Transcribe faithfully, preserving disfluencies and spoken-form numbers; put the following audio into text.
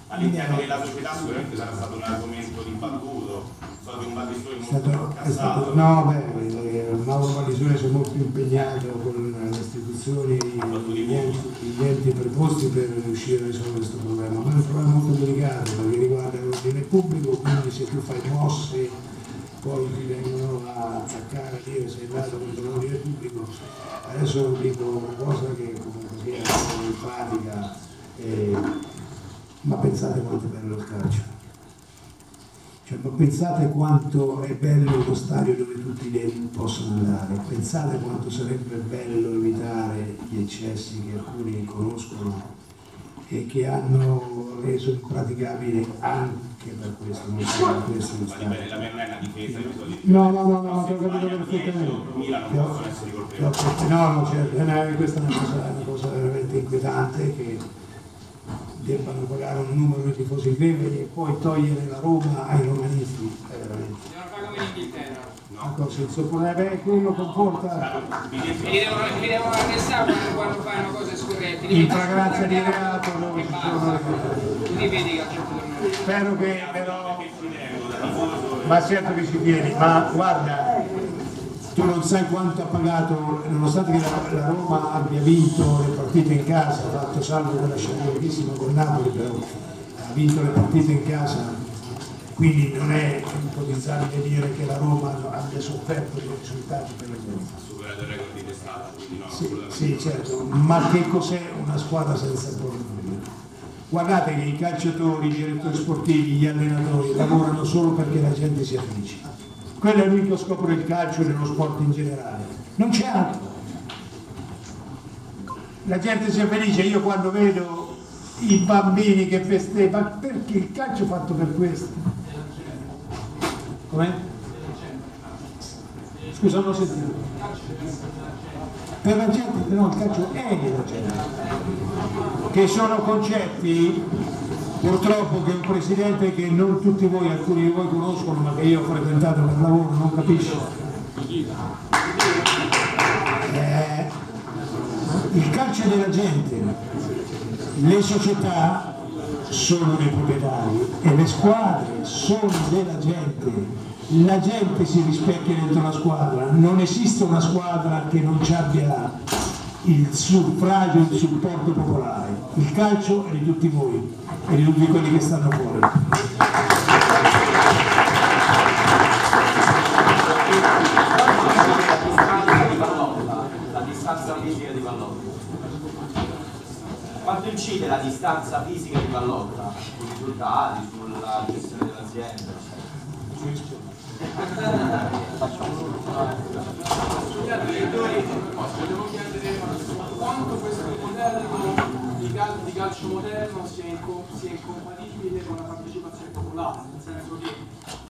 all'interno della società sicuramente sarà stato un argomento dibattuto, so che un Vallisone molto stato, incazzato. No, beh, Mauro Vallisone si è molto impegnato con le istituzioni, gli enti, gli enti preposti per riuscire a risolvere questo problema, ma è un problema molto delicato perché riguarda l'ordine pubblico, quindi se tu fai mosse poi ti vengono a attaccare, a dire sei andato contro l'ordine pubblico. Adesso dico una cosa che comunque sia in pratica, eh, ma pensate quanto è bello il calcio, cioè, ma pensate quanto è bello lo stadio dove tutti i possono andare, pensate quanto sarebbe bello evitare gli eccessi che alcuni conoscono e che hanno reso impraticabile anche per questo, non solo per questo lo stadio. La penna è una difesa, no, no, no, no, ti ho capito perfettamente. No, no, certo, questa è una cosa, una cosa veramente inquietante, che debbano pagare un numero di tifosi incredibili e poi togliere la Roma ai romanisti, è veramente. Devono fare come in Inghilterra. No. Così, beh, quello comporta. Mi devono, mi devono arrestare quando fai una cosa scorretta. In fragranza di reato dove ci sono le così vedi che spero che però. Ma certo che ci tieni, ma guarda, tu non sai quanto ha pagato, nonostante che la, la Roma abbia vinto le partite in casa, ha fatto salvo quella scena bellissima con Napoli, però ha vinto le partite in casa, quindi non è ipotizzabile dire che la Roma abbia sofferto dei risultati per le Roma. Ha superato il record di testata, quindi no. Sì, sì, certo, ma che cos'è una squadra senza portiere? Guardate che i calciatori, i direttori sportivi, gli allenatori lavorano solo perché la gente sia felice. Quello è l'unico scopo del calcio e dello sport in generale, non c'è altro. La gente sia felice, io quando vedo i bambini che festeggiano, perché il calcio è fatto per questo? Com'è? Scusa, non ho sentito. Per la gente, no, il calcio è della gente. Che sono concetti, purtroppo, che un presidente che non tutti voi, alcuni di voi conoscono, ma che io ho frequentato per lavoro, non capisce. Eh, il calcio è della gente, le società sono dei proprietari e le squadre sono della gente. La gente si rispecchia dentro la squadra, non esiste una squadra che non ci abbia il suffragio, il supporto popolare. Il calcio è di tutti voi e di tutti quelli che stanno fuori. La distanza fisica di Pallotta. Quanto incide la distanza fisica di Pallotta sui risultati, sulla gestione dell'azienda? Sugli allenatori, volevo chiedere quanto questo modello di, cal di calcio moderno sia, inco sia incompatibile con la partecipazione popolare, nel senso che